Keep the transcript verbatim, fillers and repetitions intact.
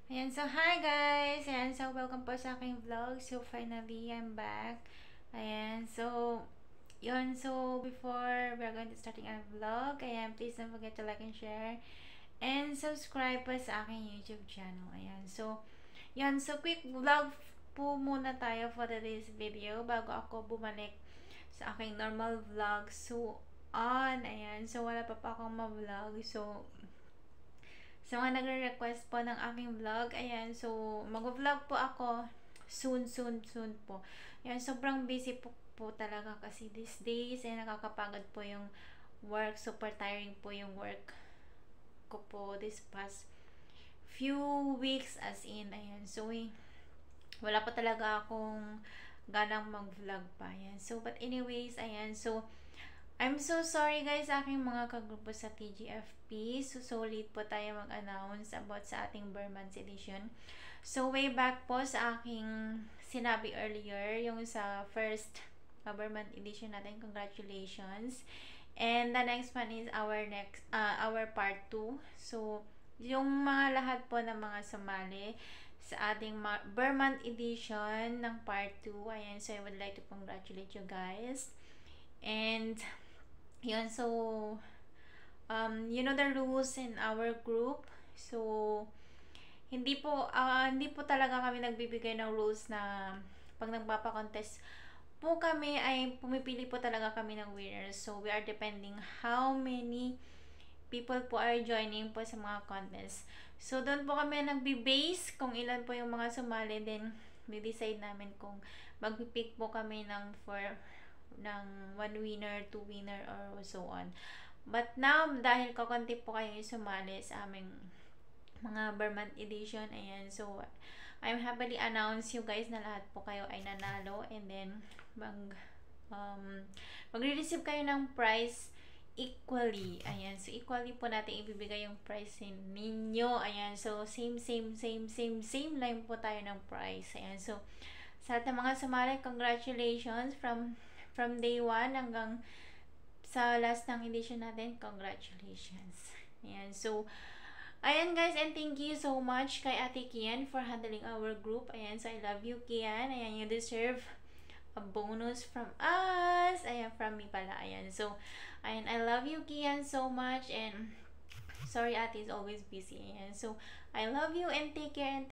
Ayan, so hi guys! Ayan, so welcome po sa aking vlog. So finally, I'm back. Ayan, so yun, so before we're going to starting our vlog, ayan, please don't forget to like and share and subscribe po sa aking YouTube channel. Ayan, so yun, so quick vlog po muna tayo for today's video bago ako bumalik sa aking normal vlog. So on, ayan, so wala pa pa akong ma-vlog. So sa mga nagre-request po ng aking vlog, ayan, so mag-vlog po ako soon, soon, soon po. Ayan, sobrang busy po, po talaga kasi these days, ay nakakapagod po yung work, super tiring po yung work ko po this past few weeks as in, ayan, so eh, wala pa talaga akong ganang mag-vlog pa, ayan, so but anyways, ayan, so I'm so sorry guys sa aking mga kagrupo sa T G F P. So, so late po tayo mag-announce about sa ating Burmans edition. So, way back po sa aking sinabi earlier, yung sa first uh, Burman edition natin, congratulations. And the next one is our next, uh, our part two. So, yung mga lahat po ng mga sumali sa ating Burman edition ng part two. Ayan, so I would like to congratulate you guys. And yun, so um, you know the rules in our group. So hindi po uh, hindi po talaga kami nagbibigay ng rules na pag nagpapa-contest po kami ay pumipili po talaga kami ng winners. So we are depending how many people po are joining po sa mga contest. So doon po kami nagbi-base kung ilan po yung mga sumali, then di-decide namin kung magpipick po kami ng for ng one winner, two winner, or so on. But now, dahil kakunti po kayo sumali sa aming mga Burman edition, ayan, so I'm happily announce you guys na lahat po kayo ay nanalo, and then mag um, magre-receive kayo ng prize equally. Ayan, so equally po natin ibibigay yung prize ninyo. Ayan, so same, same, same, same, same line po tayo ng prize. Ayan, so sa lahat ng mga sumali, congratulations from from day one hanggang sa last ng edition natin, congratulations. Ayan, so ayan guys, and thank you so much kay Ate Kian for handling our group. Ayan, so I love you, Kian. Ayan, you deserve a bonus from us. Ayan, from me pala. Ayan, so ayan, I love you, Kian, so much, and sorry Ate is always busy. Ayan, so I love you and take care, and